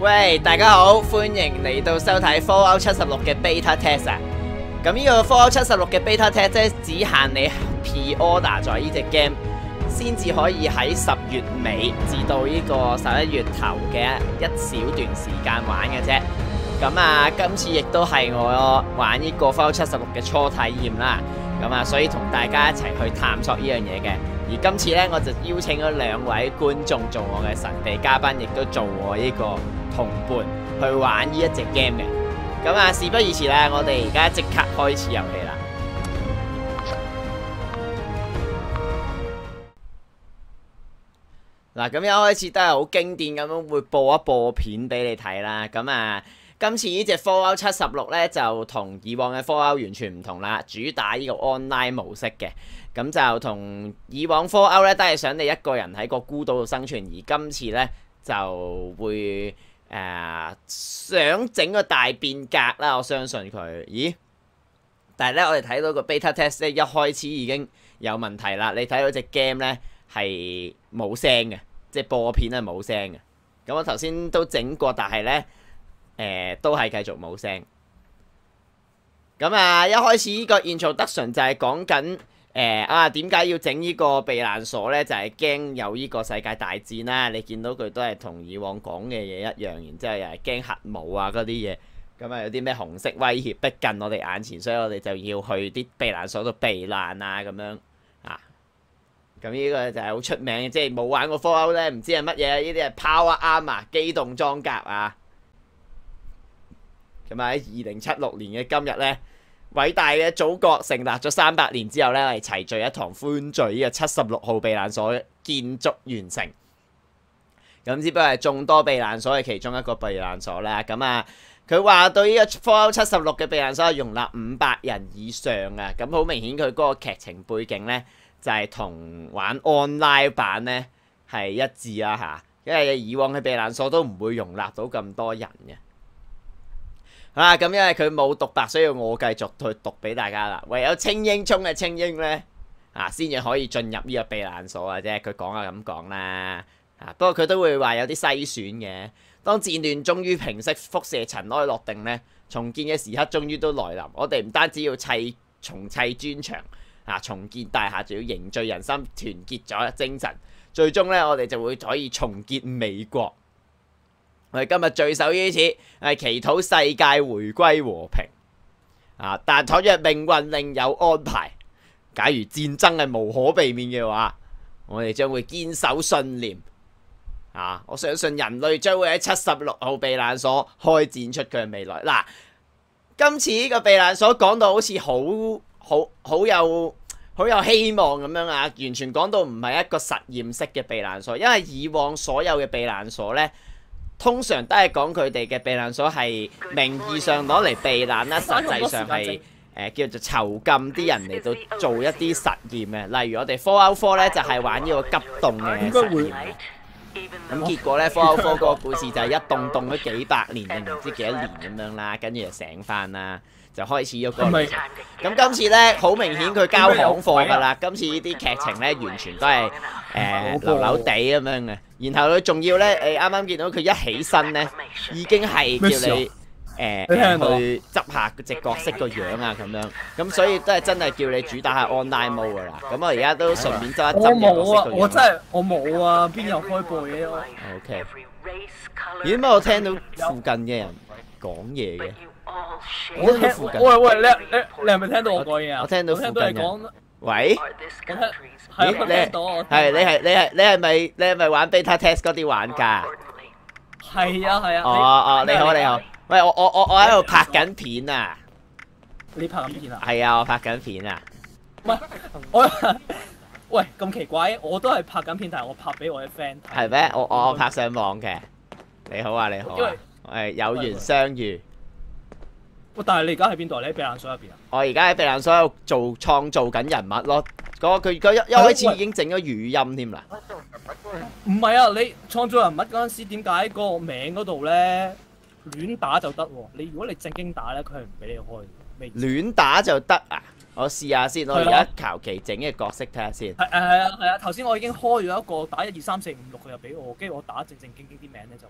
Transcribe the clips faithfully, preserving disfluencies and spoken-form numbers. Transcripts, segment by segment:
喂，大家好，歡迎嚟到收睇 Fallout 七十六嘅 Beta Test 啊！咁呢個 Fallout 七十六嘅 Beta Test 即係只限你 Pre-order 咗呢隻 game，先至可以喺十月尾至到呢個十一月頭嘅一小段時間玩嘅啫。咁啊，今次亦都係我玩呢個 Fallout 七十六嘅初體驗啦。咁啊，所以同大家一齊去探索呢樣嘢嘅。而今次呢，我就邀請咗兩位觀眾做我嘅神秘嘉賓，亦都做我呢個同伴去玩呢一隻 game 嘅。咁啊，事不宜遲啦，我哋而家即刻開始遊戲啦。嗱，咁一開始都係好經典咁樣會播一播片俾你睇啦。咁啊，今次呢隻 Fallout 七十六呢，就同以往嘅 Fallout 完全唔同啦，主打呢個 online 模式嘅。咁就同以往 Fallout 咧都係想你一個人喺個孤島度生存，而今次呢，就會誒、呃、想整個大變革啦，我相信佢。咦？但係呢，我哋睇到個 beta test 咧一開始已經有問題啦。你睇到隻 game 呢係冇聲嘅，即係播片係冇聲嘅。咁我頭先都整過，但係呢，誒、呃、都係繼續冇聲。咁啊，一開始呢個 introduction 就係講緊。誒、呃、啊，點解要整呢個避難所呢？就係、是、驚有呢個世界大戰啦！你見到佢都係同以往講嘅嘢一樣，然之後又係驚核武啊嗰啲嘢。咁啊，有啲咩紅色威脅逼近我哋眼前，所以我哋就要去啲避難所度避難啊咁樣啊。咁呢個就係好出名嘅，即係冇玩過 Fallout 咧，唔知係乜嘢？呢啲係 Power Armor 機動裝甲啊。咁啊，喺二零七六年嘅今日呢。偉大嘅祖國成立咗三百年之後呢，我哋齊聚一堂歡聚，呢個七十六號避難所建築完成。咁只不過係眾多避難所嘅其中一個避難所啦。咁啊，佢話對呢個 Fallout 七十六嘅避難所係容納五百人以上啊。咁好明顯佢嗰個劇情背景呢，就係、是、同玩 online 版呢係一致啦嚇。因為以往嘅避難所都唔會容納到咁多人嘅。啊，咁因為佢冇獨白，所以我繼續去讀俾大家啦。唯有精英中嘅精英呢，啊，先至可以進入呢個避難所啊啫。佢講就咁講啦。啊，不過佢都會話有啲篩選嘅。當戰亂終於平息，輻射塵埃落定呢，重建嘅時刻終於都來臨。我哋唔單止要砌重砌磚牆，啊，重建大廈，仲要凝聚人心，團結咗精神。最終呢，我哋就會可以重建美國。我哋今日聚首於此，係祈禱世界回歸和平。啊！但倘若命運另有安排，假如戰爭係無可避免嘅話，我哋將會堅守信念。啊！我相信人類將會喺七十六號避難所開展出佢嘅未來。嗱、啊，今次呢個避難所講到好似好好好有好有希望咁樣啊！完全講到唔係一個實驗式嘅避難所，因為以往所有嘅避難所呢。通常都係講佢哋嘅避難所係名義上攞嚟避難啦，實際上係誒、呃、叫做囚禁啲人嚟到做一啲實驗嘅。例如我哋 Fallout 四咧就係、是、玩呢個急凍嘅實驗。咁結果咧 Fallout 四嗰個故事就係一凍凍咗幾百年定唔知幾多年咁樣啦，跟住就醒翻啦，就開始咗個旅程。咁今次咧好明顯佢交行貨㗎啦，今次呢啲劇情咧完全都係誒流流地咁樣嘅。然後佢仲要咧，誒啱啱見到佢一起身咧，已經係叫你誒、呃、去執下隻角色個樣啊咁樣，咁所以都係真係叫你主打下 online mode 噶啦。咁我而家都順便執一執嘅角色個樣。我真係我冇啊，邊有開播嘅？O K。咦？點解我聽到附近嘅人講嘢嘅？我聽到附近。喂喂，你你你係咪聽到我講嘢啊？我聽到附近人。喂？咦？你係你係你係你係咪你係咪玩 beta test 嗰啲玩家？ 係啊係啊。 哦哦，你好你好。喂，我我我我喺度拍緊片啊！ 你拍緊片啊？ 係啊，我拍緊片啊。 唔係我，喂咁奇怪，我都係拍緊片，但係我拍俾我嘅 friend 睇。 係咩？我我拍上網嘅。你好啊你好啊。誒，有緣相遇。 喂，但係你而家喺邊度？你喺避難所入邊啊？ 我而家喺避難所度做創造緊人物咯。嗰佢佢一一開始已經整咗語音添啦。 唔係啊，你創造人物嗰陣時點解個名嗰度咧亂打就得喎？你如果你正經打咧，佢係唔俾你開嘅。 亂打就得啊！我試下先，我而家求其整嘅角色睇下先。 係係係啊係啊！頭先我已經開咗一個打一二三四五六，佢又俾我，跟住我打正正經經啲名咧就唔俾我。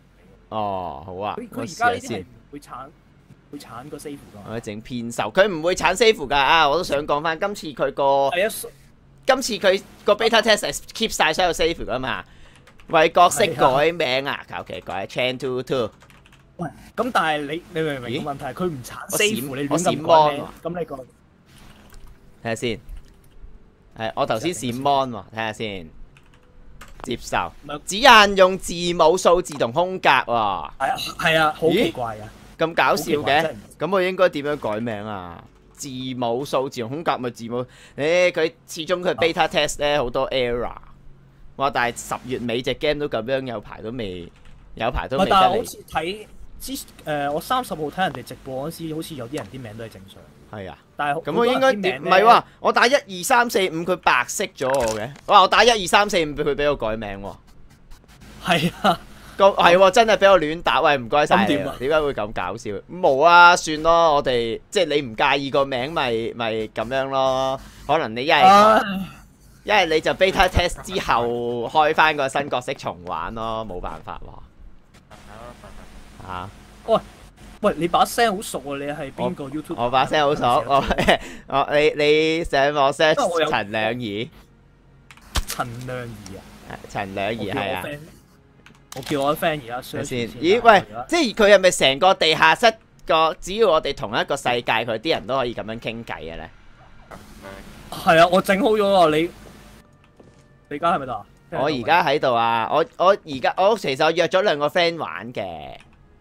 哦，好啊， 佢佢我試而家呢啲係下先。 唔會鏟會鏟個 save 㗎。 我整偏手，佢唔會鏟 save 㗎啊！我都想講翻，今次佢個係啊， 今次佢個 beta test 係 keep 晒所有 save 㗎嘛，為角色改名啊，求其改 Chan Two Two。 喂，咁但係你你明唔明咦個問題？佢唔鏟我閃 save，你我閃亂咁 mon 改名喎， 咁你個睇下先。係我頭先閃 mon 喎，睇下先。接受唔係， 只限用字母、數字同空格喎， 係啊係啊，好奇怪啊！ 咁搞笑嘅好奇怪真。係咁我應該點樣改名啊？字母、數字同空格咪字母？誒，佢始終佢 beta test 咧好多 error。哇！但係十月尾隻 game 都咁樣，有排都未，有排都未得唔係，但係好嚟。 似睇之誒，我三十號睇人哋直播嗰時，好似有啲人啲名都係正常， 係啊。 但係咁我應該點？唔係喎，我打一二三四五，佢白色咗我嘅。哇！我打一二三四五，俾佢俾我改名喎。 係啊， 個係喎，真係俾我亂打。喂，唔該晒你喎。 咁點啊點解會咁搞笑？冇啊，算咯。我哋即係你唔介意個名，咪咪咁樣咯。可能你一係唉一係你就 beta test 之後開翻個新角色重玩咯，冇辦法喎。啊！ 喂，你把聲好熟喎，你係邊個 YouTube？ 我把聲好熟，我我你你上網 search 因為我有陳兩儀， 陳亮儀啊， 陳兩儀係啊。 我叫我 friend 而家睇 search 先， 先咦喂，即係佢係咪成個地下室個？只要我哋同一個世界，佢啲人都可以咁樣傾偈嘅咧？ 係啊，我整好咗喎，你你而家係咪得啊？ 我而家喺度啊！我我而家我其實我約咗兩個 friend 玩嘅，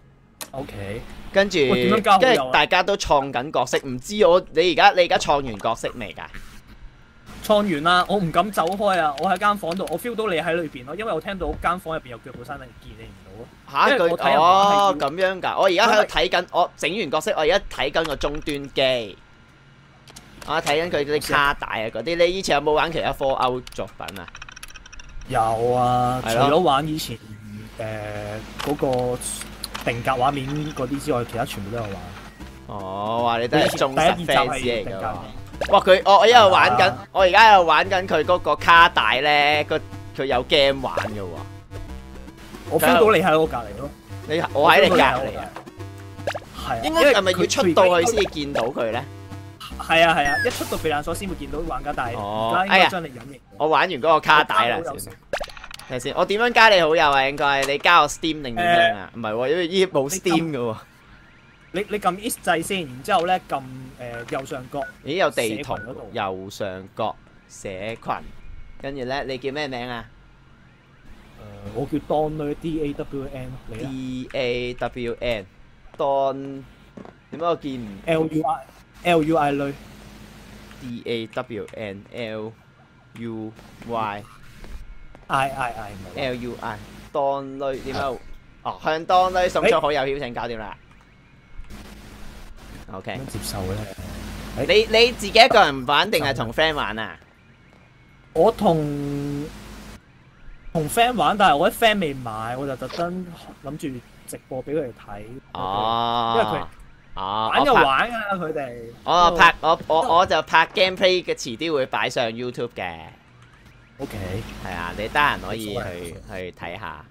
OK， 跟住喂點樣交好友啊跟住大家都創緊角色，唔知我你而家你而家創完角色未㗎？ 創完啦，我唔敢走開啊！我喺間房度，我 feel 到你喺裏邊咯，因為我聽到間房入邊有腳步聲，但係見你唔到咯。 嚇佢因為我睇人玩係哦要咁樣㗎！我而家喺度睇緊，我整完角色，我而家睇緊個終端機，我睇緊佢啲卡帶啊嗰啲。你以前有冇玩其他 Fallout 作品啊？ 有啊，除係咯咗玩以前誒嗰個定格畫面嗰啲之外，其他全部都有玩。 哦，話你都係忠實第一二集 fans 係定格嚟㗎喎。哇！佢我我一路玩緊，我而家喺度玩緊佢嗰個卡帶咧，個佢有 game 玩嘅喎。 我 feel 到你喺我隔離咯。 你我喺你隔離啊？ 係啊， 應該係咪要出到去先至見到佢咧？ 係啊係啊，一出到避難所先會見到玩家，但係哦而家應該將你隱形。 我玩完嗰個卡帶啦， 我加好友算啦。睇下先，我點樣加你好友啊？應該你加我 Steam 定點樣啊？唔係喎，因為依冇 Steam 嘅喎。 你你撳 East 掣先，然之後咧撳誒右上角。 咦？有地圖社群嗰度右上角社群，跟住咧你叫咩名啊誒，我叫 Don D A W N，你啦 ？D A W N Don 點解我見唔？ L U I L U I 女 D A W N L U Y I I I 唔係 L U I 當女點解？哦，向當女送出好友邀請，搞掂啦。OK， 點樣接受咧？ 你你自己一個人玩定係同 friend 玩啊？ 我同同 friend 玩，但係我啲 friend 未買，我就特登諗住直播俾佢哋睇。 哦， 因為佢哦， 玩就我拍玩啊，佢哋。 我拍我我我就拍 gameplay 嘅，遲啲會擺上 YouTube 嘅。 O K， 係啊，你得閒可以冇所去去睇下。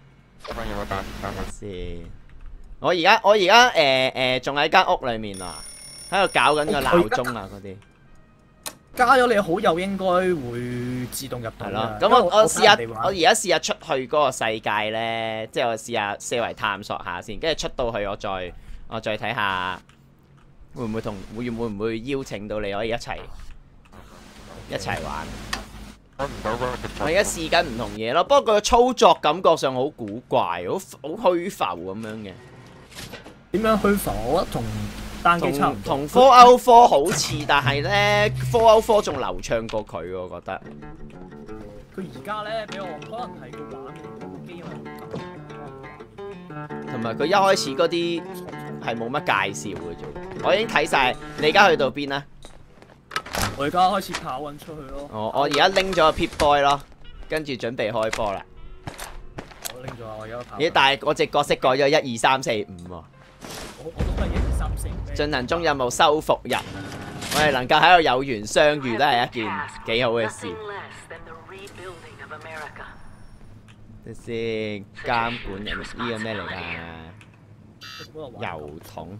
先，我而家我而家誒誒仲喺間屋裡面啊，喺度搞緊個鬧鐘啊嗰啲。 加咗你好友應該會自動入到係咯， 㗎咁我我試下睇人哋，玩我而家試下出去嗰個世界咧，即係我試下四圍探索下先，跟住出到去我再我再睇下會唔會同會會唔會邀請到你可以一齊一齊玩。我而家試緊唔同嘢咯，不過個操作感覺上好古怪，好好虛浮咁樣嘅， 點樣虛浮？我覺得同單機差唔同多。 同 Fallout Four 好似，但係咧 Fallout Four 仲流暢過佢喎，我覺得。 佢而家咧俾我可能係佢玩嘅機因為同埋佢一開始嗰啲係冇乜介紹嘅啫，我已經睇晒。你而家去到邊啊？ 我而家開始跑緊出去咯。 哦，我而家拎咗個 Pip Boy 咯，跟住準備開波啦。 我拎咗啊！我而家跑。 咦？但係我隻角色改咗一二三四五喎。 我我都係一二三四。 進行中任務收復日，我哋能夠喺度有緣相遇都係一件幾好嘅事。 等先，監管人呢個咩嚟㗎？油桶。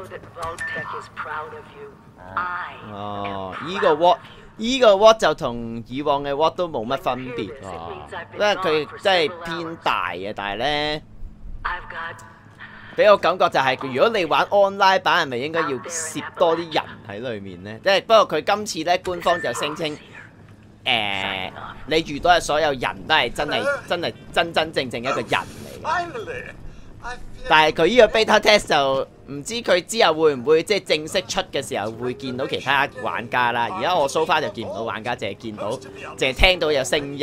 哦，依個 Watt，依個 Watt 就同以往嘅 Watt 都冇乜分別喎，因為佢真係偏大嘅，但係咧，俾我感覺就係，如果你玩 online 版，係咪應該要攝多啲人喺裏面咧？即係不過佢今次咧，官方就聲稱，誒，你遇到嘅所有人都係真係真係真真正正一個人嚟嘅。但係佢呢個 beta test 就唔知佢之後會唔會即係正式出嘅時候會見到其他玩家啦。而家我 so far 就見唔到玩家，淨係見到，淨係聽到有聲音。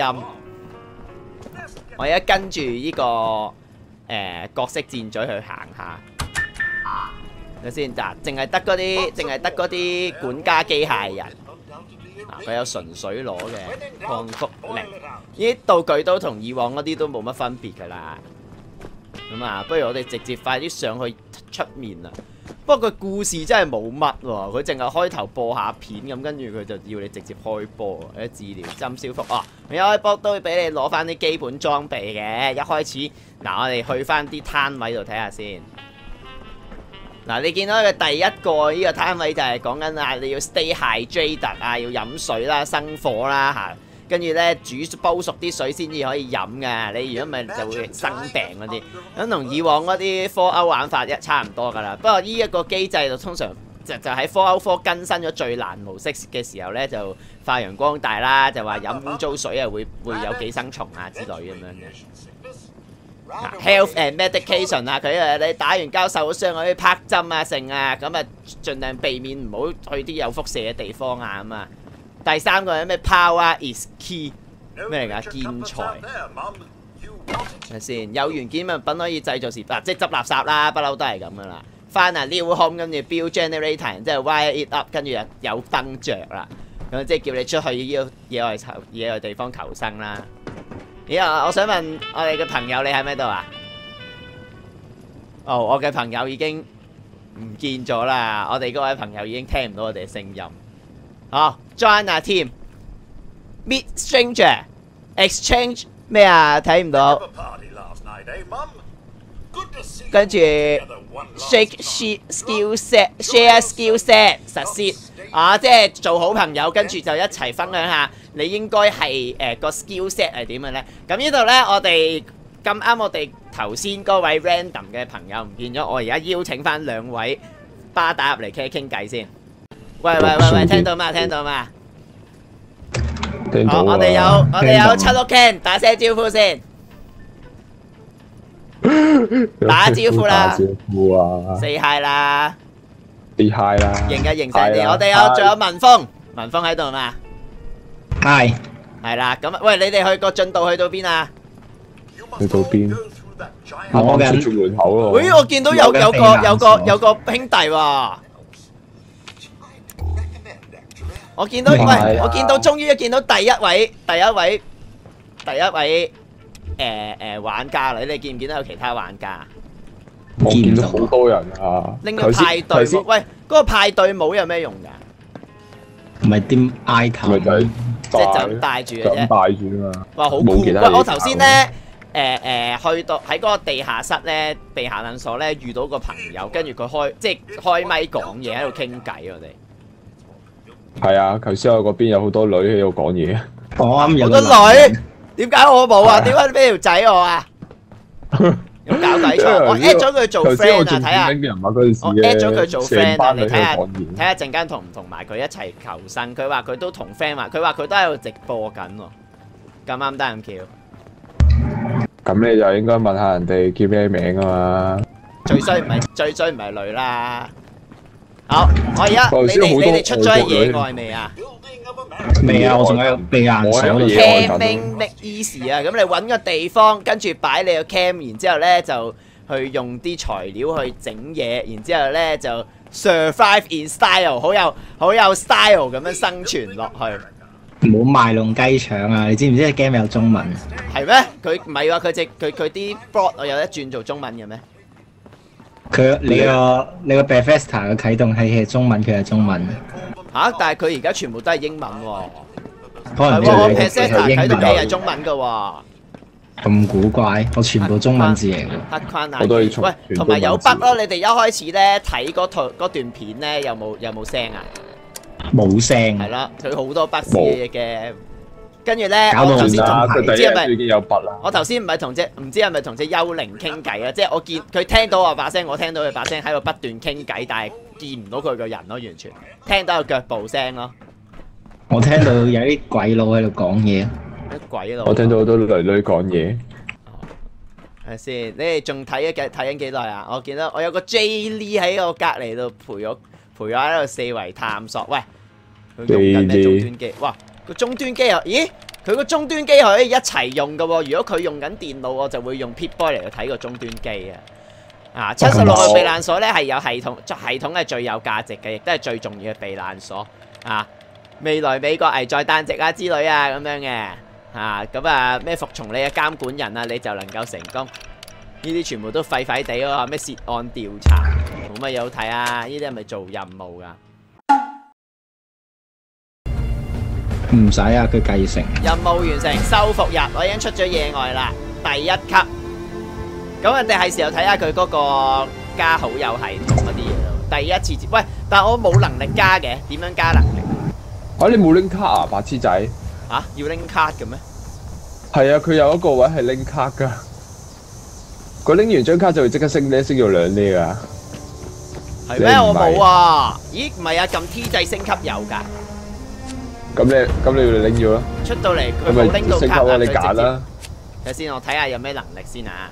我而家跟住呢個誒角色箭嘴去行下，睇先嗱，淨係得嗰啲，淨係得嗰啲管家機械人。啊，佢有純水攞嘅抗覆力，呢啲道具都同以往嗰啲都冇乜分別㗎啦。咁啊，不如我哋直接快啲上去出面啦。不過佢故事真係冇乜喎，佢淨係開頭播下片咁，跟住佢就要你直接開波。啲治療針消服哦，你一開波都會俾你攞翻啲基本裝備嘅。一開始嗱，我哋去翻啲攤位度睇下先。嗱，你見到佢第一個呢個攤位就係講緊啊，你要 stay hydrated 啊，要飲水啦、生火啦嚇。跟住咧煮煲熟啲水先至可以飲㗎，你如果唔係就會生病嗰啲。咁同以往嗰啲科歐玩法一差唔多㗎啦。不過呢一個機制就通常就就喺科歐科更新咗最難模式嘅時候咧，就發揚光大啦，就話飲污糟水啊會會有寄生蟲啊之類咁樣嘅。Health and medication 啊，佢誒你打完交受咗傷可以拍針啊剩啊，咁啊盡量避免唔好去啲有輻射嘅地方啊咁啊。第三個係咩 ？Power is key 咩嚟㗎？建材係先，有元件物品可以製造時，嗱、啊、即係執垃圾啦，不嬲都係咁噶啦。翻啊 new home 跟住 build generator， 然之後 wire it up， 跟住又有燈着啦。咁即係叫你出去呢個野外求野外地方求生啦。咦啊！我想問我哋嘅朋友你喺咪度啊？哦，我嘅朋友已經唔見咗啦。我哋嗰位朋友已經聽唔到我哋嘅聲音。好 ，join 啊 team，meet stranger，exchange 咩啊？睇唔到。跟住 shake skill set，share skill set， 實施啊，即係做好朋友，跟住就一齊分享下你應該係誒個 skill set 係點嘅咧。咁呢度咧，我哋咁啱，我哋頭先嗰位 random 嘅朋友唔見咗，我而家邀請翻兩位巴打入嚟傾傾偈先。喂喂喂喂，聽到嘛？聽到嘛？ 聽到啊！ 我哋有我哋有七六 Ken 打聲招呼先，打招呼啦！ 打招呼啊 ！say hi 啦 ！say hi 啦！ 認嘅認晒你，我哋有仲有文峰，文峰喺度嘛 ？Hi， 係啦，咁喂，你哋去個進度去到邊啊？ 去到邊？ 我嘅出門口咯。 喂，我見到有有個有個有個兄弟喎。我見到，喂，我見到，終於見到第一位，第一位，第一位，誒誒玩家啦！你哋見唔見到有其他玩家？ 我見到好多人啊！ 拎個派對帽，喂，嗰個派對帽有咩用㗎？ 唔係啲 item， 咪就係即係就咁戴住嘅啫。 戴住啊嘛！ 哇，好酷！喂，我頭先咧，誒誒，去到喺嗰個地下室咧，地下冷所咧，遇到個朋友，跟住佢開即係開咪講嘢喺度傾偈，我哋。 係啊，頭先我嗰邊有好多女喺度講嘢。 我啱有個女，點解我冇啊？點解你俾條仔我啊？有搞底錯，我 at 咗佢做 friend 啊！睇下，我 at 咗佢做 friend 啊！你睇下，睇下陣間同唔同埋佢一齊求生？佢話佢都同 friend 話，佢話佢都喺度直播緊喎。咁啱得咁巧。 咁你就應該問下人哋叫咩名啊嘛。 最衰唔係最衰唔係女啦。好，我而家你哋你哋出咗野外未啊？ 未啊，我仲喺避硬所。 Camping make easy 啊！咁你揾個地方，跟住擺你個 cam， 然之後咧就去用啲材料去整嘢，然之後咧就 survive in style， 好有好有 style 咁樣生存落去。 唔好賣弄雞腸啊！你知唔知個 game 有中文？ 係咩？佢唔係喎，佢隻佢佢啲 bot 我有得轉做中文嘅咩？ 佢你個你個 Bethesda 嘅啟動器係中文，佢係中文。 嚇！但係佢而家全部都係英文喎。 可能係喎，我 Bethesda 啟動器係中文嘅喎。 咁古怪，我全部中文字嚟嘅。 黑框眼我都係鏡，喂， 全同埋有中文字筆咯。你哋一開始咧睇嗰套嗰段片咧，有冇有冇聲啊？ 冇聲。 係啦，佢好多筆試嘅。跟住咧， 搞到我頭先同啦， 唔佢第一知係咪日已經有筆啦。 我頭先唔係同隻唔知係咪同隻幽靈傾偈啊？即係我見佢聽到我把聲，我聽到佢把聲喺度不斷傾偈，但係見唔到佢個人咯，完全聽到有腳步聲咯。 我聽到有啲鬼佬喺度講嘢。 乜鬼佬？ 我聽到好多女女講嘢。 係咪先？你哋仲睇緊睇緊幾耐啊？我見到我有個 J Lee 喺我隔離度陪我陪我喺度四圍探索。喂，佢用緊咩終端機？哇！個終端機又咦？佢個終端機可以一齊用嘅喎。如果佢用緊電腦，我就會用 Pip-Boy 嚟去睇個終端機啊！啊，七十六號避難所咧係有系統，系統係最有價值嘅，亦都係最重要嘅避難所啊！未來美國危在旦夕啊之類啊咁樣嘅啊，咁啊咩服從你嘅監管人啊，你就能夠成功。呢啲全部都廢廢地咯，咩涉案調查冇乜嘢好睇啊！呢啲係咪做任務㗎？ 唔使啊，佢繼承。 任務完成，收復日，我已經出咗野外啦，第一級。咁我哋係時候睇下佢嗰個加好友系統嗰啲嘢咯。第一次接，喂，但係我冇能力加嘅，點樣加能力？ 啊！你冇拎卡啊，白痴仔！ 嚇，要拎卡嘅咩？ 係啊，佢有一個位係拎卡㗎。佢拎完張卡就會即刻升呢，升咗兩呢㗎。 係咩？我冇啊！咦，唔係啊，撳 T 掣升級有㗎。 咁你咁你要拎咗啦。 出到嚟佢咁咪冇拎到卡啊！ 升級啦，你佢直接揀啦。 睇下先，我睇下有咩能力先啊！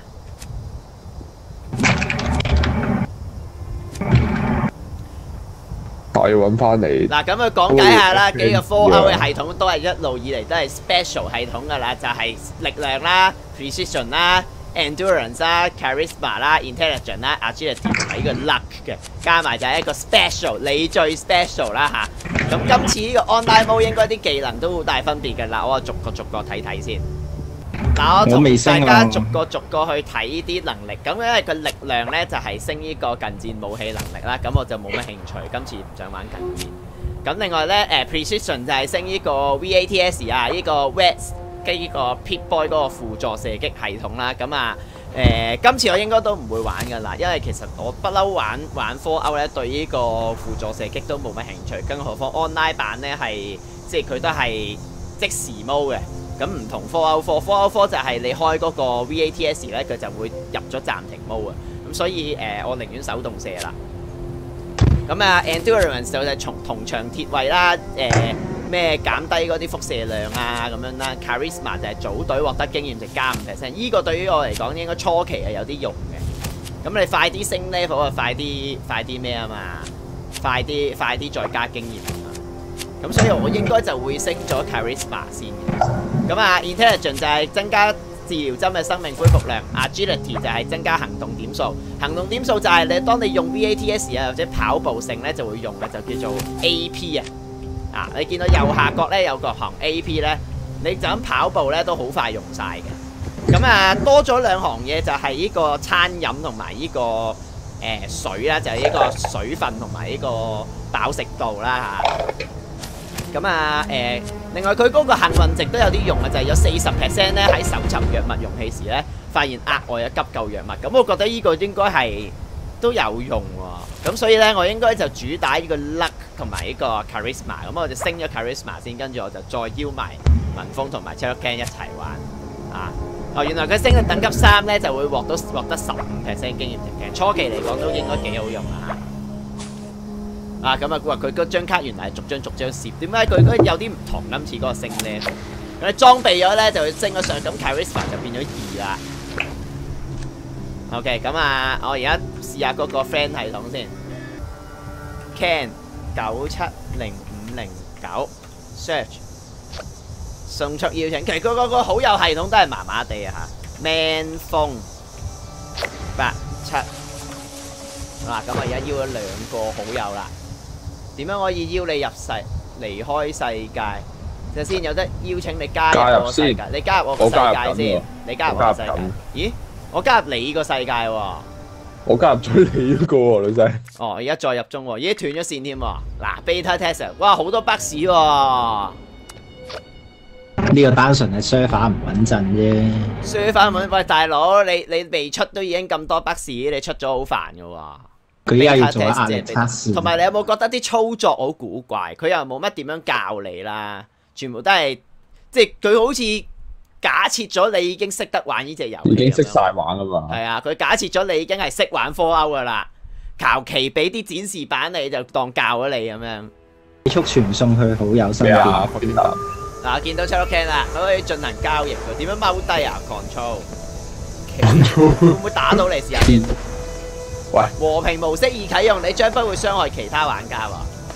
我要揾翻嚟。 嗱，咁佢講解下啦， 哦幾個 Fallout 嘅系統都係一路以嚟都係 special 系統㗎啦，就係力量啦、precision 啦、endurance 啦、charisma 啦、intelligence 啦、agility 同埋呢個 luck 嘅，加埋就係一個 special，你最 special 啦嚇。咁今次呢個 online mode 應該啲技能都好大分別㗎啦，我逐個逐個睇睇先。嗱，我同大家逐個逐個去睇啲能力，咁因為佢力量咧就係升呢個近戰武器能力啦，咁我就冇乜興趣，今次唔想玩近戰。咁另外咧，誒 precision 就係升呢個 V A T S 啊，呢個 Wets 跟呢個 Pip-Boy 嗰個輔助射擊系統啦，咁啊誒，今次我應該都唔會玩㗎啦，因為其實我不嬲玩玩 Fallout 咧，對呢個輔助射擊都冇乜興趣，更何況 online 版咧係即係佢都係即時 mode 嘅。咁唔同 Fallout 四 Fallout 四就係你開嗰個 V A T S 咧，佢就會入咗暫停 mode 啊。咁所以誒、呃，我寧願手動射啦。咁啊 ，Endurance 就係從銅牆鐵衛啦，誒、呃、咩減低嗰啲輻射量啊咁樣啦。Charisma 就係組隊獲得經驗值加五 percent， 依個對於我嚟講應該初期係有啲用嘅。咁你快啲升 level 啊，快啲快啲咩啊嘛，快啲快啲再加經驗啊嘛。咁所以我應該就會升咗 Charisma 先嘅。咁啊 ，Intelligence 就係增加治療針嘅生命恢復量 ，Agility 就係增加行動點數。行動點數就係你當你用 V A T S 啊或者跑步性咧就會用嘅，就叫做 A P 啊。啊，你見到右下角咧有個行 A P 咧，你就咁跑步咧都好快用晒嘅。咁啊，多咗兩行嘢就係呢個餐飲同埋呢個誒、呃、水啦，就係、是、呢個水分同埋呢個飽食度啦嚇。咁啊，誒、呃，另外佢嗰個幸運值都有啲用嘅，就係、是、有四十 percent 咧喺搜尋藥物容器時咧，發現額外嘅急救藥物。咁我覺得呢個應該係都有用喎。咁所以咧，我應該就主打呢個 luck 同埋呢個 charisma。咁我就升咗 charisma 先，跟住我就再邀埋文峰同埋 Cherokee 一齊玩。啊，哦，原來佢升到等級三咧，就會獲到獲得十五 percent 經驗值嘅。初期嚟講都應該幾好用啊！啊，咁啊，佢話佢嗰張卡原來係逐張逐張攝，點解佢嗰有啲唔同？今次嗰個升咧，咁你裝備咗咧就會升咗上，咁 Charisma 就變咗二啦。OK，咁啊，我而家試下嗰個 friend 系統先 ，Can 九七零五零九 search 送出邀請，其實佢嗰個好友系統都係麻麻地啊嚇 ，Man 風八七，嗱咁啊而家邀咗兩個好友啦。點樣可以邀你入世離開世界？就先有得邀請你加入我個世界，你加入我個世界先，你加入我個世界。咦？我加入你個世界喎。 我加入咗你嗰個喎，女仔。 哦，而家再入中喎，咦斷咗線添喎。嗱 ，beta test，哇好多 bug 喎。 呢個單純係 server 唔穩陣啫。 輸翻揾喂大佬，你你未出都已經咁多筆事，你出咗好煩噶喎。 佢依家要做壓力測試。 同埋你有冇覺得啲操作好古怪？佢又冇乜點樣教你啦，全部都係即係佢好似假設咗你已經識得玩呢隻遊戲， 已經識晒玩啊嘛。 係啊，佢假設咗你已經係識玩 Fallout 噶啦，求其俾啲展示版你就當教咗你咁樣。 速傳送去好友身咩啊？ 邊。 邊度？ 嗱，見到七六 can 啦，佢可以進行交易佢點樣踎低啊 ？Control，會唔會打到你試下先？ 喂， 和平模式已啟用，你將不會傷害其他玩家喎。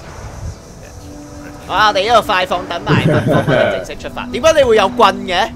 啊！我哋呢度快放等埋分方，我哋正式出發。點解你會有棍嘅？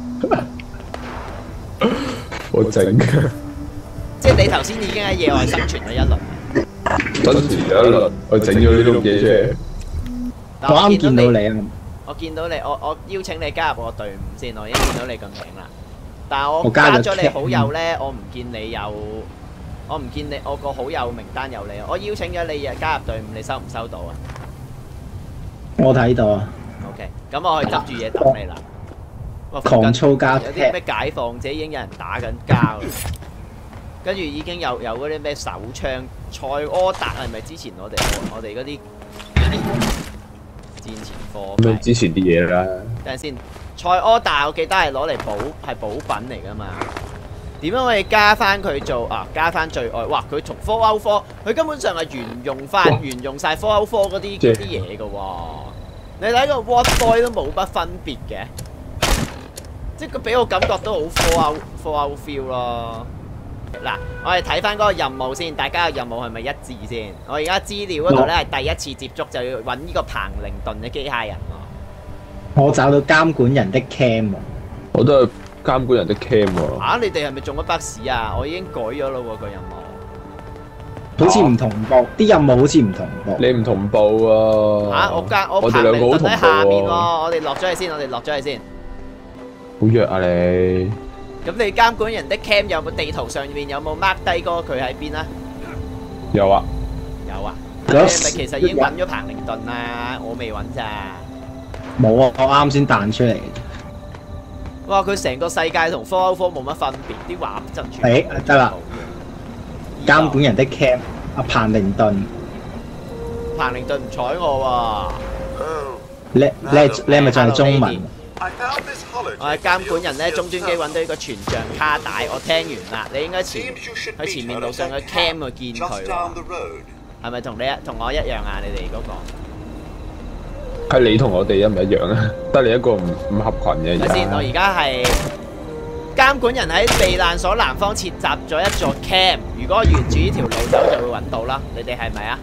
我整嘅， 即係你頭先已經喺野外生存咗一輪。 真係有一輪，我整咗呢種嘢出嚟。 我啱見到你啊！ 我見到你，我我邀請你加入我隊伍先，我已經見到你個名啦。但係我我加咗加咗你好友咧，我唔見你有，我唔見你我個好友名單有你。我邀請咗你加入隊伍，你收唔收到啊我睇到啊！ ？OK，咁我去執住嘢等你啦。哇附近狂操加有啲咩解放者已經有人打緊交啦，跟住已經有有嗰啲咩手槍，塞柯達係咪之前我哋我哋嗰啲戰前貨咁樣之前啲嘢啦。 等陣先，塞柯達我記得係攞嚟補係補品嚟噶嘛？點樣可以加翻佢做啊？加翻最愛，哇！佢同 Fallout 四，佢根本上係沿用翻沿用晒 Fallout 四嗰啲嗰啲嘢噶喎。你睇個 Watch Boy 都冇乜分別嘅。即係佢俾我感覺都好 Fallout Fallout feel 咯。嗱，我哋睇翻嗰個任務先，大家嘅任務係咪一致先？我而家資料嗰度咧係第一次接觸就要揾呢個彭靈頓嘅機械人喎。 我找到監管人的 cam 喎。 我都係監管人的 cam 喎。 啊！你哋係咪中咗筆屎啊？我已經改咗咯喎個任務。 好似唔同步，啲任務好似唔同步。 你唔同步啊！ 啊！我間我我彭靈頓哋兩個好同喺下面喎， 步喎。 我哋落咗去先，我哋落咗去先。 好弱啊你！ 咁你監管人的 cam 有冇地圖上面有冇 mark 低嗰個佢喺邊啊？ 有啊， 有啊。 嗰你係咪其實已經揾咗彭靈頓啊？我未揾咋。 冇啊！我啱先彈出嚟嘅啫。 哇！佢成個世界同 Fallout 四冇乜分別，啲畫質全部誒得啦監管人的 cam 阿彭靈頓， 彭靈頓唔睬我你你係你係咪就係中文？ 喎。我係監管人咧，終端機揾到呢個全像卡帶，我聽完啦。你應該前喺前面路上嘅 cam 去見佢喎，係咪同你同我一樣啊？你哋嗰個？ 係你同我哋一唔一樣啊？得你一個唔唔合群嘅而睇先，我而家。 家係監管人喺避難所南方設集咗一座 cam，如果我沿住呢條路走就會揾到啦。你哋係咪啊？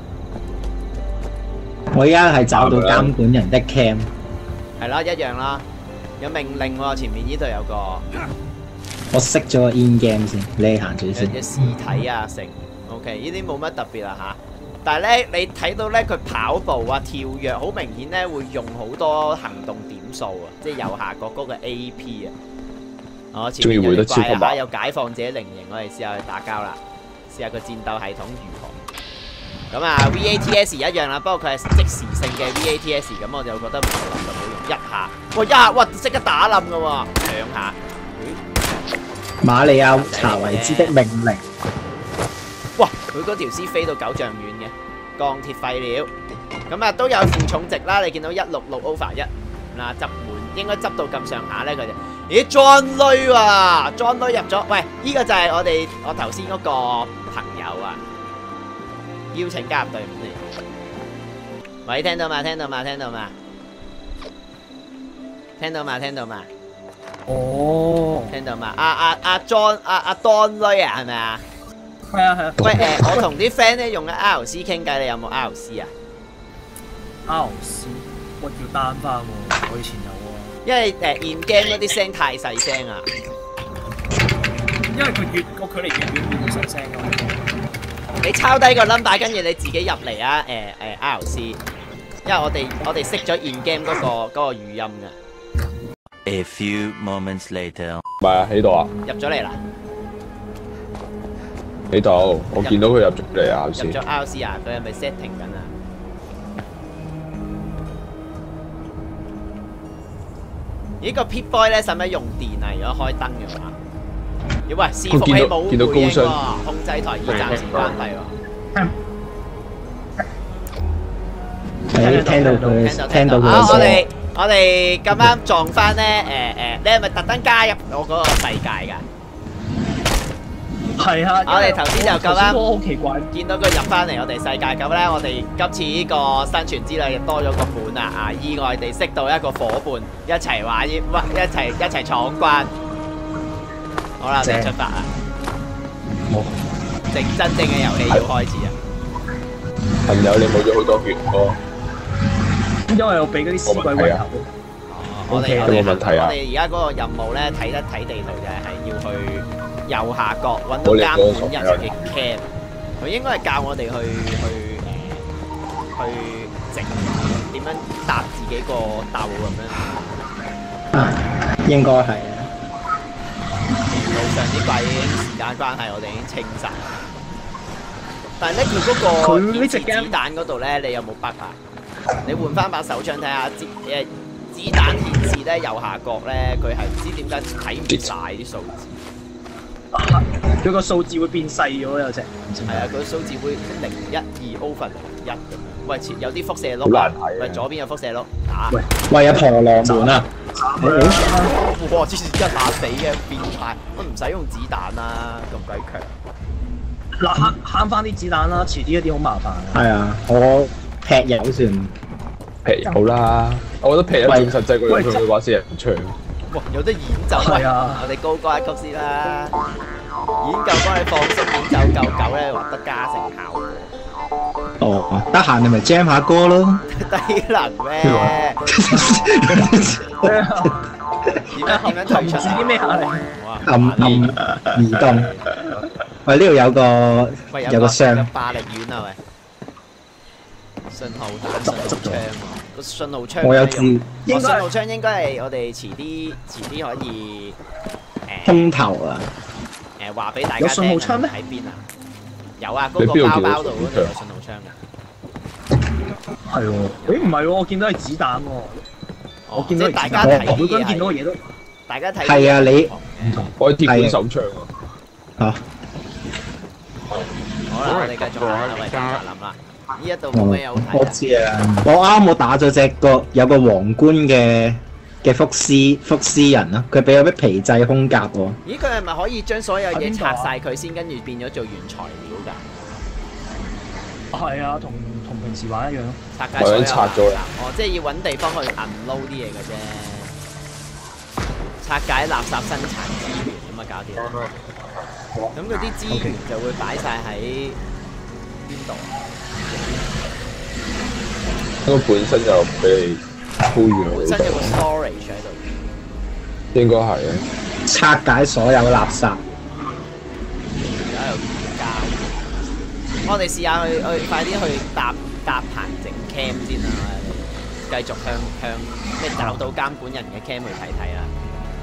我而家係找到監管人的 cam。 係啦，一樣啦。有命令喎，前面呢度有個我熄咗個 in game 先，你行住先。 有隻屍體啊，成 OK，呢啲冇乜特別啊嚇。但係咧，你睇到咧佢跑步啊、跳躍，好明顯咧會用好多行動點數啊，即係右下角嗰個 A P 啊。哦，前面有啲怪啊嚇，有解放者菱形，我哋試下去打交啦，試下個戰鬥系統如何。咁啊 V A T S 一樣啦，不過佢係即時性嘅 V A T S，咁我就覺得唔好諗就好用一下。哇一下哇即刻打冧㗎喎，兩下。 瑪利亞查維茲的命令。 哇！佢嗰條絲飛到九丈遠嘅鋼鐵廢料，咁啊都有負重值啦。你見到一六六 over 一嗱執滿，應該執到咁上下咧佢哋。咦 John 女喎 ，John 女入咗。喂，呢、這個就係我哋我頭先嗰個朋友啊，邀請加入隊伍先。喂，聽到嘛？聽到嘛？聽到嘛？聽到嘛？聽到嘛？ 哦， 聽到嘛？阿阿阿 John 阿阿 Don 女啊，係咪啊？ 係啊係啊喂誒，我同啲 friend 咧用嘅 R C 傾偈，你有冇 R C 啊？ ，R C，我要單翻喎，我以前有喎。 因為誒 in game 嗰啲聲太細聲啊。 因為佢越個距離越遠越細聲㗎嘛。 你抄低個 number，跟住你自己入嚟啊！誒誒 R C，因為我哋我哋識咗 in game 嗰個嗰個語音㗎。 A few moments later， 唔係啊，喺度啊， 入咗嚟啦， 喺度，我見到佢入咗嚟啊，先。 入咗 R C 啊！佢係咪 setting 緊啊？ 呢個 Pit Boy 咧使唔使用電啊？如果開燈嘅話，咦喂，伺服器見到冇見到回應高雙喎，控制台已暫時關閉喎。 誒聽到佢聽到聽到佢啊！我嘅哋我哋咁啱撞翻咧誒誒，你係咪特登加入我嗰個世界㗎？ 係啊， 我哋頭先就咁啱都好奇怪。 見到佢入翻嚟我哋世界咁咧，我哋今次呢個生存之旅多咗個本啊！啊，意外地識到一個伙伴，一齊玩，一一齊一齊闖關。好啦，我哋出發啦！ 冇正真正嘅遊戲要開始啊！ 朋友，你冇咗好多血喎。 因為我俾嗰啲屍鬼圍頭。 我哋 OK， 我哋有冇問題啊我哋而家嗰個任務咧，睇得睇地圖就係要去右下角揾到監管人嘅 camp，佢應該係教我哋去去誒去整點樣搭自己個竇咁樣。 啊，應該係啊。 路上啲怪已經時間關係，我哋已經清晒。但係咧，佢嗰個佢呢隻顯示 game 子彈嗰度咧，你有冇 bug 啊？你換翻把手槍睇下，子誒子彈顯示咧右下角咧，佢係唔知點解睇唔晒啲數字。 佢個數字會變細咗有隻。 係啊，佢個數字會零一二 over 零一咁樣。喂，前有啲輻射好碌啊難睇啊！ 喂，左邊有輻射碌，打。 喂喂，阿婆羅門啊！ 哇！之前一下死嘅變態，我唔使用子彈啦，咁鬼強。 嗱，慳慳翻啲子彈啦，遲啲一啲好麻煩啊。 係啊，我劈友算。 劈友啦，我覺得劈友仲實際過用佢把四人槍。 哇！有得演奏係啊我哋高歌一級先啦。演夠幫你放鬆，演奏夠夠咧，獲得加成效果。 哦，得閒你咪 jam 下歌咯。 低能咩？點樣點樣退出唔知啲咩下嚟？ 哇！ 暗暗移動。喂，呢度有個喂， 有個箱有霸力丸啊喂！信號彈、信號槍喎，個信號槍我有知個信號槍應該係我哋遲啲遲啲可以誒空頭啊！ 誒話俾大家有信號槍咩喺邊啊？有啊，嗰你邊度見到個包包度嗰度有信信號槍嘅。 係喎，誒唔係喎，我見到係子彈喎。我哦， 見到係即係大家子彈，每個睇啲嘢係， 人見到嘅嘢都大家睇係啊你唔同。 我係鐵管手槍啊！ 嚇， 好啦，我哋繼續啦，喂，繼續諗啦。呢一度冇咩好我睇啊。 知啊！我啱我打咗隻個有個皇冠嘅嘅福斯福斯人啊，佢俾咗啲皮製胸甲喎。 咦，佢係咪可以將所有嘢喺邊度啊拆晒佢先，跟住變咗做原材料㗎？ 係啊，同同平時玩一樣咯。 拆解所有我已經拆咗啦哦，即係要揾地方去 unload 啲嘢嘅啫。拆解垃圾生產資源咁啊，搞掂啦。咁嗰啲資源就會擺晒喺邊度啊？ 因為本身就俾你鋪住本身有個 storage 喺度。 應該係啊。 拆解所有垃圾。 而家有膠。我哋試下去去快啲去搭搭棚整 cam 先啦，繼續向向咩找到監管人嘅 cam 去睇睇啦。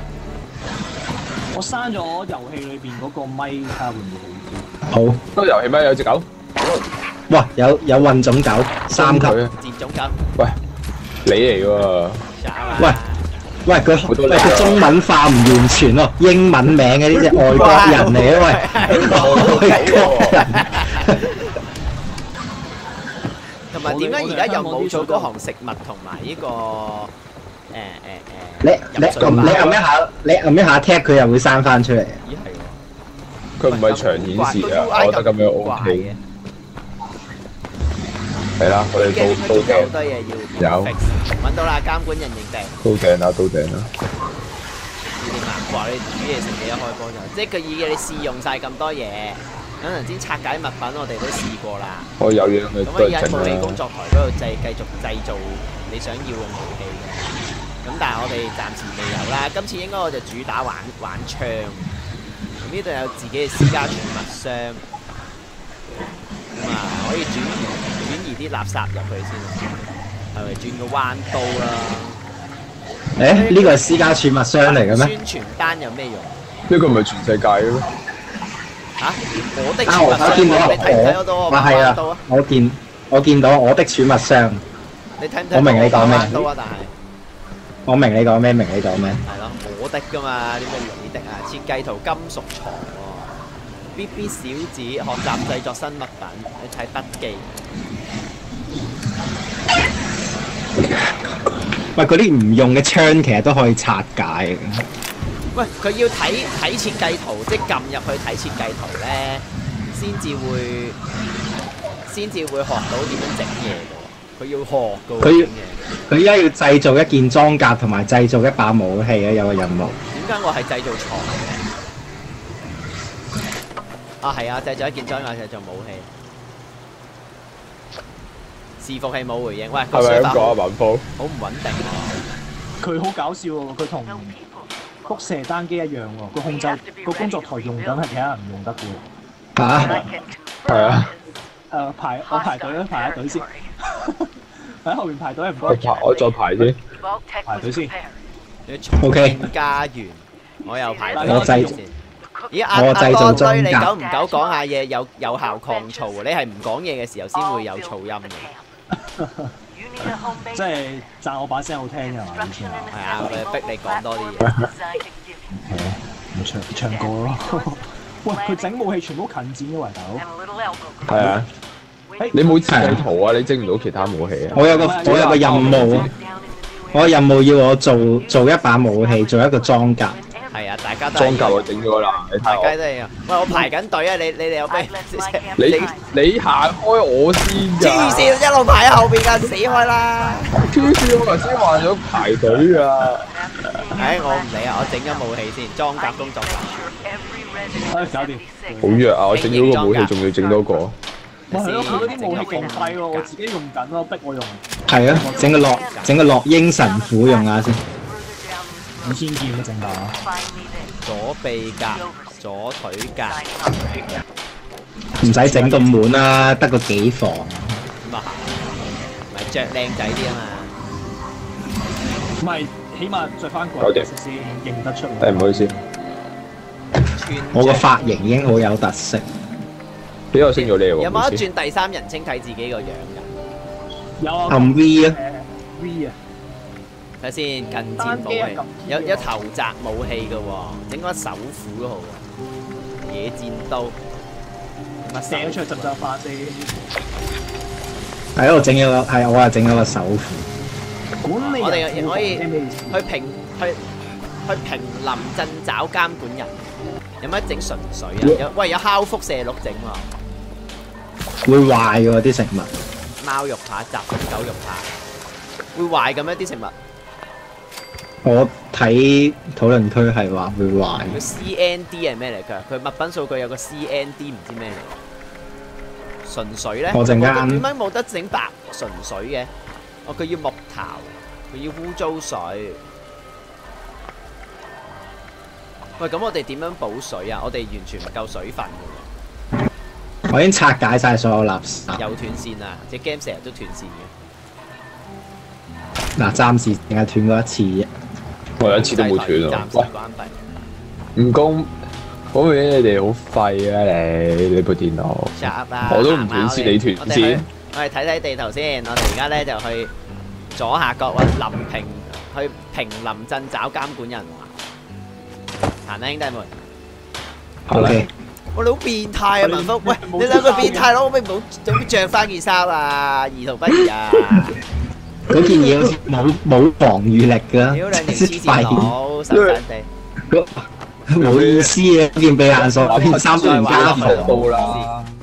我刪咗遊戲裏邊嗰個咪，睇下會唔會好好， 嗰個遊戲咩？有隻狗， 哇！有有混種狗，三級。 佢啊！ 接種金。 喂，你嚟喎！ 喂喂，佢好多嚟啊喂佢中文化唔完全咯，英文名嘅呢只外國人嚟啊！喂，外國人。 同埋點解而家又冇咗嗰行食物同埋呢個誒誒你誒你撳你撳一下，你撳一下踢佢又會生翻出嚟。 咦係喎， 佢唔係長顯示啊，我覺得咁樣 O K 嘅。係啦，我哋驚應該仲有好到到頂， 多嘢要有 fix。揾到啦，監管人認定。 到頂啦，到頂啦。 點啊？話你煮嘢食幾一開波就，即係佢已經你試用晒咁多嘢，可能先拆解物品我哋都試過啦。 我有樣嘅咁啊， 都係整而家武器工啦。 作台嗰度製繼續製造你想要嘅武器嘅。咁但係我哋暫時未有啦。今次應該我就主打玩玩槍。咁呢度有自己嘅私家儲物箱。咁啊，可以轉移轉移啲垃圾入去先，係咪轉個彎刀啦？ 誒，呢個係私家儲物箱嚟嘅咩？ 宣傳單有咩用？ 呢個唔係全世界嘅咩？ 嚇！我的啊！ 儲物箱， 我見到你睇唔睇得到我我係彎刀啊？， 啊我見我見到我的儲物箱。 你睇唔睇到我明你講咩彎刀啊？但係我明你講咩，明你講咩。 係咯，我的噶嘛，啲咩你的啊？設計圖金屬床喎，B B 小子學習製作新物品，你睇筆記。 喂，嗰啲唔用嘅槍其實都可以拆解嘅。 喂，佢要睇睇設計圖，即係撳入去睇設計圖咧，先至會先至會學到點樣整嘢嘅喎。佢要學嘅喎， 佢要整嘢。 佢而家要製造一件裝甲同埋製造一把武器啊，有個任務。 點解我係製造床嘅？啊，係啊，製造一件裝甲，製造武器。伺服器冇回應，喂，個係咪水板好咁講啊，文峰？ 唔穩定喎。 佢好搞笑喎，佢同輻射單機一樣喎，個控制個工作台用緊係其他人唔用得嘅喎。 嚇！ 係啊， 誒排我排隊咧，排下隊先。喺後面排隊唔我該， 排我再排先。 排隊先。 你重 OK 建家園，我又排隊我製先。咦，阿阿我製造哥堆， 裝甲你久唔久講下嘢有有效抗噪喎？你係唔講嘢嘅時候先會有噪音嘅。 即係讚我把聲好聽嘅嘛？以前係啊，佢逼你講多啲嘢。 係啊，咪唱唱歌咯。喂，佢整武器全部近戰嘅喎，大佬。 係啊，你冇設計圖啊，你整唔到其他武器啊。 我有個我有個任務啊，我任務要我做做一把武器，做一個裝甲。 係啊，大家都係裝甲我整咗啦，你大睇我。 家都係啊。喂，我排緊隊啊！你你哋有咩？ 你你行開我先㗎。 黐線，一路排喺後邊㗎，死開啦！ 超超我頭先話咗排隊啊。 唉，我唔理啊，我整咗武器先，裝甲工作台。 唉，搞掂。 好弱啊！我整咗個武器，仲要整多個。 咪係咯，佢嗰啲武器勁低喎，我自己用緊咯，逼我用。 係啊，整個落整個落英神斧用下先。 五千劍嘅整把。 左臂甲、左腿甲， 唔使整咁滿啦，得個幾房。 咁啊係，咪着靚仔啲啊嘛。 唔係，起碼着翻搞掂個色先認得出。 誒唔好意思， 穿我個着髮型已經好有特色。 俾我升咗你喎。 有冇得唔好意思轉第三人稱睇自己個樣㗎？ 有啊。 暗 V 啊， 誒 V 啊。 睇下先，近戰武器單機係咁有有頭擲武器嘅喎，整個手斧都好喎，野戰刀。乜射咗出去執執翻先。 係我整咗個係我係整咗個手斧。 管理我哋人可以咩意思？ 去平去去平林鎮找監管人，有乜整純水啊？有喂有烤輻射鹿整喎， 會壞嘅喎啲食物。 貓肉扒、雜狗肉扒，會壞咁樣啲食物。 我睇討論區係話會壞。 佢 C N D 係咩嚟㗎？佢物品數據有個 C N D 唔知咩嚟。純水咧， 我陣間點解冇得整白純水嘅？哦，佢要木頭，佢要污糟水。喂，咁我哋點樣補水啊？我哋完全唔夠水分㗎我已經拆解晒所有垃圾。 喎，又斷線啊！隻 game 成日都斷線嘅。 嗱，暫時淨係斷過一次啫。 我有一次都冇斷啊！ 暫時關閉。 喂，唔公，好明顯你哋好廢啊！你你部電腦。 shut up 啦！ 我都唔斷線，你斷我哋去線。 我哋睇睇地圖先。我哋而家咧就去左下角揾臨平，去平林鎮找監管人喎。行啦，兄弟們！ O K， 我哋好變態啊，文福！喂，你兩個變態佬，可唔可以唔好做咩着翻件衫啊？兒童不宜啊！ 嗰件嘢好似冇冇防禦力㗎， 屌兩條黐線佬，神神地。 冇意思啊！嗰件避難所，件衫都唔加防。 到啦。